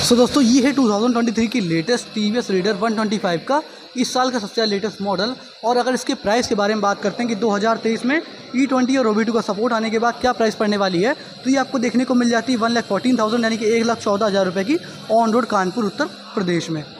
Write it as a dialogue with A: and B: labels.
A: सो दोस्तों ये है 2023 की लेटेस्ट टीवीएस रेडर 125 का इस साल का सबसे लेटेस्ट मॉडल। और अगर इसके प्राइस के बारे में बात करते हैं कि 2023 में E20 और OBD2 का सपोर्ट आने के बाद क्या प्राइस पड़ने वाली है, तो ये आपको देखने को मिल जाती है 1,14,000 यानी कि 1,14,000 रुपये की ऑन रोड कानपुर उत्तर प्रदेश में।